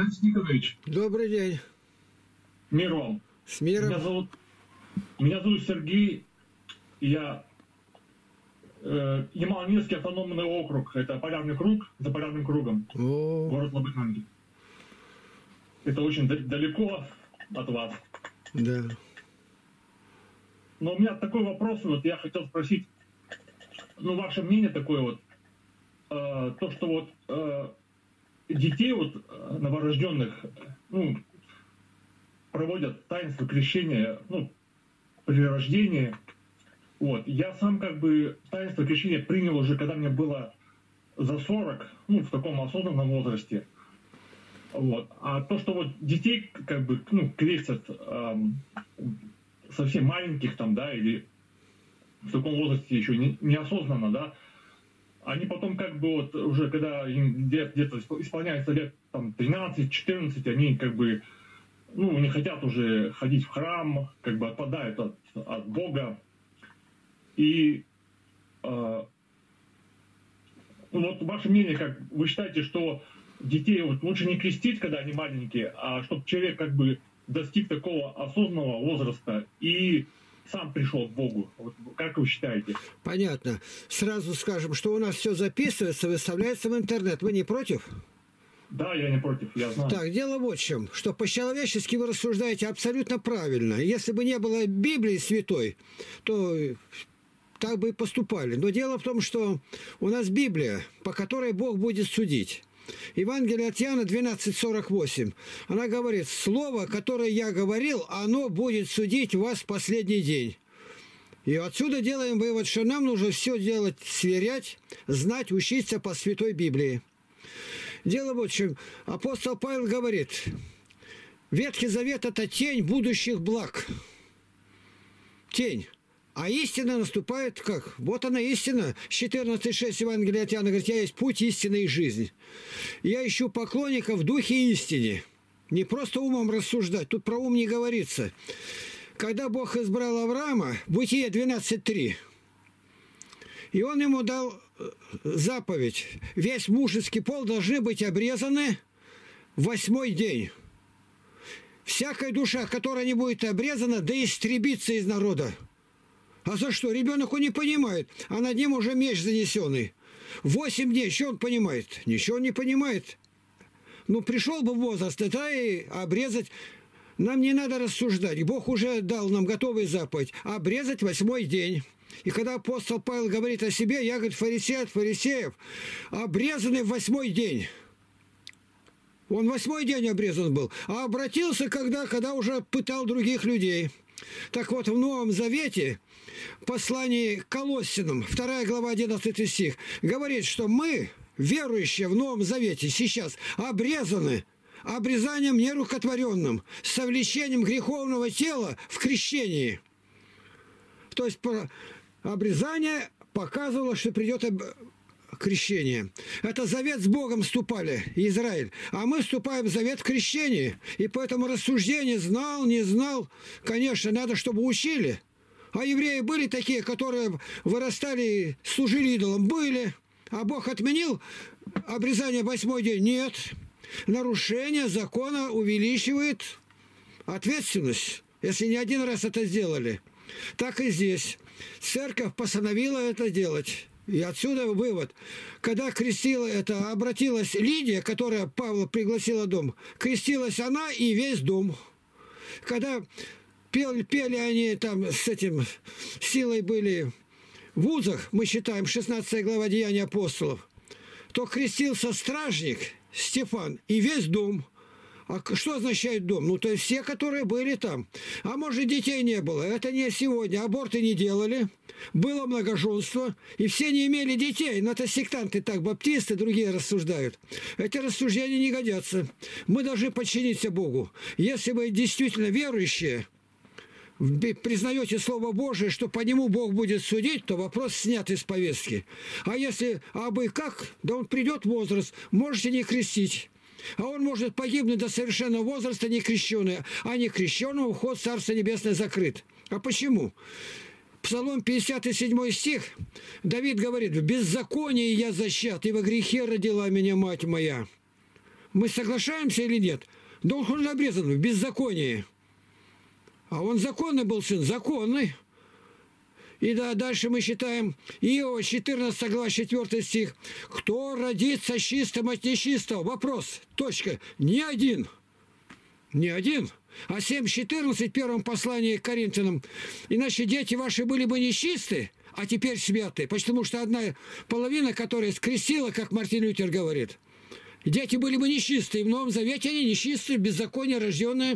Борис Николаевич, Добрый день. мир вам. С миром. Меня зовут Сергей. Я Ямал-Ненецкий автономный округ. Это Полярный круг, за Полярным кругом. Город Лабытнанги. Это очень далеко от вас. Да. Но у меня такой вопрос, вот я хотел спросить, ну, ваше мнение такое вот, то, что вот детей вот новорожденных, ну, проводят таинство крещения, ну, при рождении. Вот. Я сам как бы таинство крещения принял уже, когда мне было за 40, ну, в таком осознанном возрасте. Вот. А то, что вот детей как бы, ну, крестят совсем маленьких там, да, или в таком возрасте еще неосознанно, да, они потом как бы вот уже, когда им где-то исполняется лет там 13-14, они как бы, ну, не хотят уже ходить в храм, как бы отпадают от Бога. И вот ваше мнение, как вы считаете, что детей вот лучше не крестить, когда они маленькие, а чтобы человек как бы достиг такого осознанного возраста и сам пришел к Богу? Вот как вы считаете? Понятно. Сразу скажем, что у нас все записывается, выставляется в интернет. Вы не против? Да, я не против, я знаю. Так, дело вот в чем, что по-человечески вы рассуждаете абсолютно правильно. Если бы не было Библии святой, то так бы и поступали. Но дело в том, что у нас Библия, по которой Бог будет судить. Евангелие от Иоанна 12:48. Она говорит: «Слово, которое я говорил, оно будет судить вас в последний день». И отсюда делаем вывод, что нам нужно все делать, сверять, знать, учиться по Святой Библии. Дело вот в чем. Апостол Павел говорит: Ветхий Завет – это тень будущих благ. Тень. А истина наступает как? Вот она истина. 14:6 Евангелия от Иоанна говорит: «Я есть путь, истина и жизнь». Я ищу поклонников в духе и истине. Не просто умом рассуждать. Тут про ум не говорится. Когда Бог избрал Авраама, Бытие 12:3, и Он ему дал заповедь: весь мужеский пол должны быть обрезаны в 8-й день. Всякая душа, которая не будет обрезана, да истребится из народа. А за что? Ребенок он не понимает, а над ним уже меч занесенный. 8 дней, что он понимает? Ничего он не понимает. Ну, пришел бы возраст, это и обрезать. Нам не надо рассуждать. Бог уже дал нам готовый заповедь. Обрезать 8-й день. И когда апостол Павел говорит о себе, я, говорит, фарисей от фарисеев, обрезанный в 8-й день. Он 8-й день обрезан был. А обратился когда уже пытал других людей. Так вот, в Новом Завете, послании к Колоссянам, 2 глава, 11 стих, говорит, что мы, верующие в Новом Завете, сейчас обрезаны обрезанием нерукотворенным, с совлечением греховного тела в крещении. То есть обрезание показывало, что придет крещение. Это завет с Богом вступали, Израиль. А мы вступаем в завет в крещении. И поэтому рассуждение знал, не знал. Конечно, надо, чтобы учили. А евреи были такие, которые вырастали, служили идолам. Были. А Бог отменил обрезание в 8-й день? Нет. Нарушение закона увеличивает ответственность, если не один раз это сделали. Так и здесь. Церковь постановила это делать. И отсюда вывод. Когда крестила это, обратилась Лидия, которая Павла пригласила в дом, крестилась она и весь дом. Когда пели они там с этим, силой были в вузах, мы считаем, 16 глава Деяний апостолов, то крестился стражник Стефан и весь дом. А что означает дом? Ну, то есть все, которые были там. А может, детей не было. Это не сегодня. Аборты не делали. Было многоженство. И все не имели детей. Но это сектанты так, баптисты, другие рассуждают. Эти рассуждения не годятся. Мы должны подчиниться Богу. Если вы действительно верующие, признаете Слово Божие, что по нему Бог будет судить, то вопрос снят из повестки. А если абы как, да он придет в возраст, можете не крестить. А он может погибнуть до совершенного возраста некрещенный, а некрещенному вход в Царство Небесное закрыт. А почему? Псалом 57 стих, Давид говорит: «В беззаконии я зачат, и во грехе родила меня мать моя». Мы соглашаемся или нет? Да он уже обрезан в беззаконии. А он законный был сын, законный. И да, дальше мы считаем Иова 14 глава 4 стих. Кто родится чистым от нечистого? Вопрос. Точка. Ни один. Ни один. А 7:14 в первом послании к Коринфянам. Иначе дети ваши были бы нечисты, а теперь святы. Потому что одна половина, которая скрестила, как Мартин Лютер говорит. Дети были бы нечистые. В Новом Завете они нечистые, беззаконие рожденные.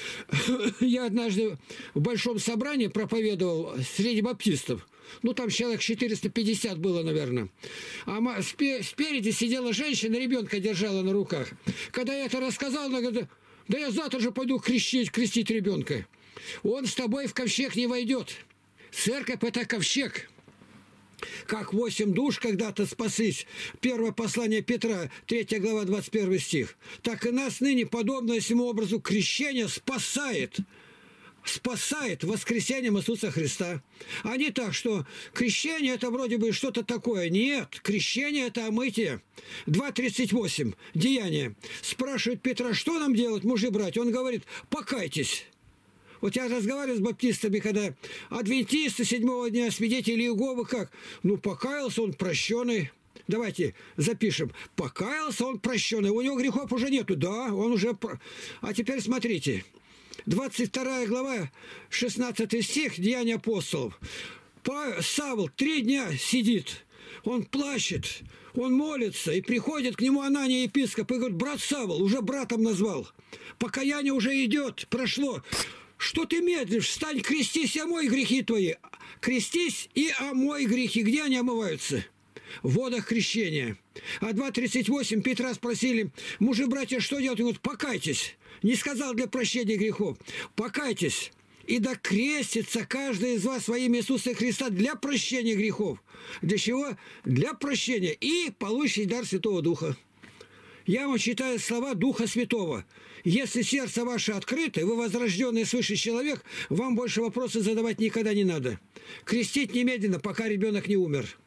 Я однажды в большом собрании проповедовал среди баптистов. Ну, там человек 450 было, наверное. А спереди сидела женщина, ребенка держала на руках. Когда я это рассказал, она говорит, да я завтра же пойду крестить ребенка. Он с тобой в ковчег не войдет. Церковь – это ковчег. Как 8 душ когда-то спаслись. Первое послание Петра, 3 глава, 21 стих. Так и нас ныне, подобно всему образу, крещение спасает. Спасает воскресением Иисуса Христа. А не так, что крещение это вроде бы что-то такое. Нет, крещение это омытие. 2:38. Деяние. Спрашивает Петра, что нам делать, мужи, братья? Он говорит, покайтесь. Вот я разговариваю с баптистами, когда адвентисты 7-го дня, свидетели Иеговы, как? Ну, покаялся он, прощенный. Давайте запишем. Покаялся он, прощенный. У него грехов уже нету. Да, он уже... А теперь смотрите. 22 глава, 16 стих, Деяния апостолов. Савл 3 дня сидит. Он плачет, он молится, и приходит к нему Анания, епископ, и говорит, брат Савл, уже братом назвал. Покаяние уже идет, прошло. Что ты медлишь? Встань, крестись и омой грехи твои. Крестись и омой грехи. Где они омываются? В водах крещения. А 2:38 Петра спросили, мужи, братья, что делать? Он говорит, покайтесь. Не сказал для прощения грехов. Покайтесь. И да крестится каждый из вас во имя Иисуса Христа для прощения грехов. Для чего? Для прощения. И получить дар Святого Духа. Я вам читаю слова Духа Святого. Если сердце ваше открыто, и вы возрожденный свыше человек, вам больше вопросов задавать никогда не надо. Крестить немедленно, пока ребенок не умер.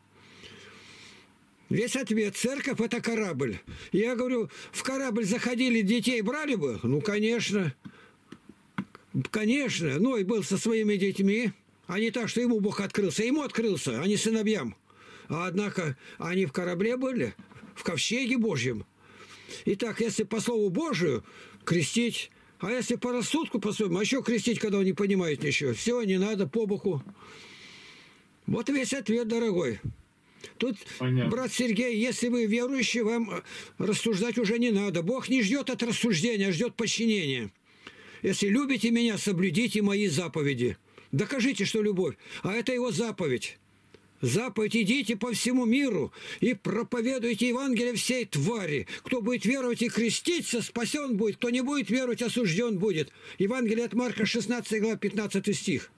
Весь ответ. Церковь – это корабль. Я говорю, в корабль заходили, детей брали бы? Ну, конечно. Конечно. Ной был со своими детьми. А не так, что ему Бог открылся. Ему открылся, а не сыновьям. А однако они в корабле были, в ковчеге Божьем. Итак, если по Слову Божию крестить, а если по рассудку, по своему, а еще крестить, когда он не понимает ничего. Все, не надо, по боку. Вот весь ответ, дорогой. Тут, понятно. Брат Сергей, если вы верующий, вам рассуждать уже не надо. Бог не ждет от рассуждения, а ждет подчинения. Если любите меня, соблюдите мои заповеди. Докажите, что любовь. А это его заповедь. Заповедь: идите по всему миру и проповедуйте Евангелие всей твари. Кто будет веровать и креститься, спасен будет. Кто не будет веровать, осужден будет. Евангелие от Марка, 16 глава, 15 стих.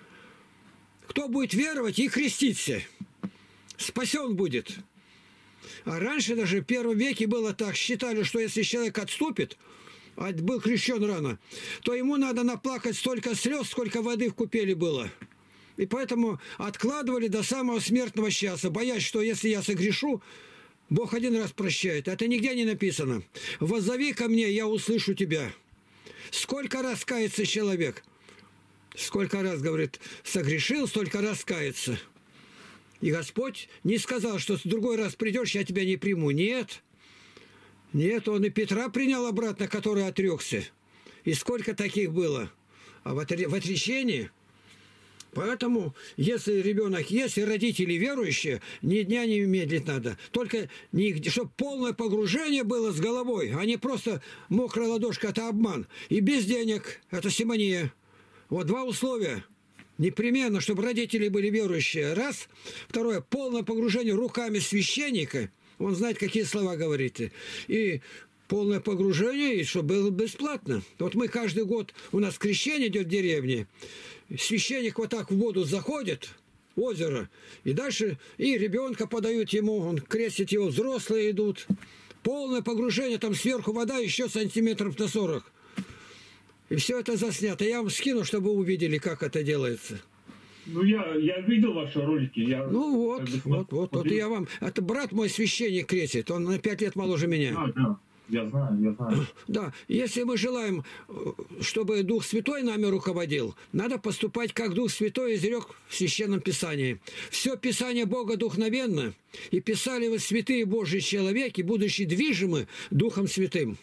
Кто будет веровать и креститься, спасен будет. А раньше даже в первом веке было так. Считали, что если человек отступит, а был крещен рано, то ему надо наплакать столько слез, сколько воды в купели было. И поэтому откладывали до самого смертного часа, боясь, что если я согрешу, Бог один раз прощает. Это нигде не написано. «Воззови ко мне, я услышу тебя». Сколько раз кается человек? Сколько раз, говорит, согрешил, столько раз кается. И Господь не сказал, что в другой раз придешь, я тебя не приму. Нет. Нет, он и Петра принял обратно, который отрекся. И сколько таких было? А в отречении... Поэтому, если ребенок есть, и родители верующие, ни дня не медлить надо. Только чтобы полное погружение было с головой, а не просто мокрая ладошка – это обман. И без денег – это симония. Вот два условия. Непременно, чтобы родители были верующие. Раз. Второе – полное погружение руками священника. Он знает, какие слова говорите. И полное погружение, и чтобы было бесплатно. Вот мы каждый год, у нас крещение идет в деревне. Священник вот так в воду заходит, озеро, и дальше и ребенка подают ему, он крестит его, взрослые идут. Полное погружение, там сверху вода еще сантиметров на 40. И все это заснято. Я вам скину, чтобы вы увидели, как это делается. Ну, я видел ваши ролики. Ну вот, вот. И я вам... Это брат мой священник крестит, он на 5 лет моложе меня. Да. Я знаю, я знаю. Да, если мы желаем, чтобы Дух Святой нами руководил, надо поступать, как Дух Святой изрек в Священном Писании. Все Писание Бога духновенно, и писали вы святые Божьи человеки, будучи движимы Духом Святым.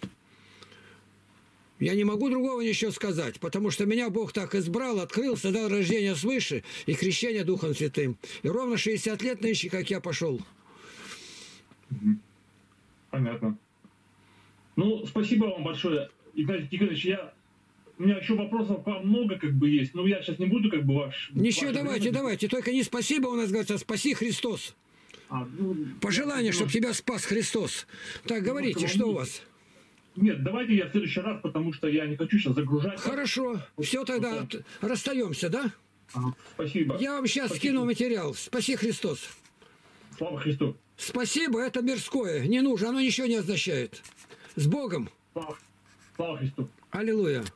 Я не могу другого ничего сказать, потому что меня Бог так избрал, открылся, дал рождение свыше и крещение Духом Святым. И ровно 60 лет нынче, как я пошел. Понятно. Ну, спасибо вам большое, Игнатий Тихонович. У меня еще вопросов к вам много как бы есть, но я сейчас не буду как бы Ничего, давайте, только не спасибо у нас говорится, спаси Христос. Пожелание, чтобы тебя спас Христос. Так, говорите, что у вас? Нет, давайте я в следующий раз, потому что я не хочу сейчас загружать. Хорошо. Все, тогда расстаемся, да? Спасибо. Я вам сейчас скину материал. Спаси Христос. Слава Христу. Спасибо, это мирское. Не нужно, оно ничего не означает. С Богом. Слава Христу. Аллилуйя.